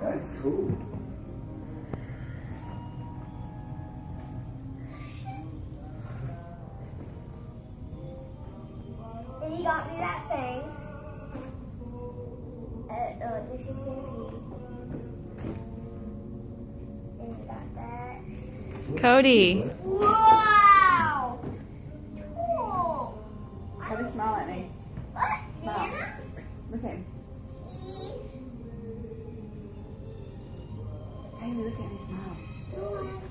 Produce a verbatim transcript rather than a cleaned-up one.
That's cool. And he got me that thing at uh, Dixie Stampede. And he got that. Cody. Wow! Cool! Cody, smile at me. What? Smile. Nana? Look at him. Hey, look at me, smile.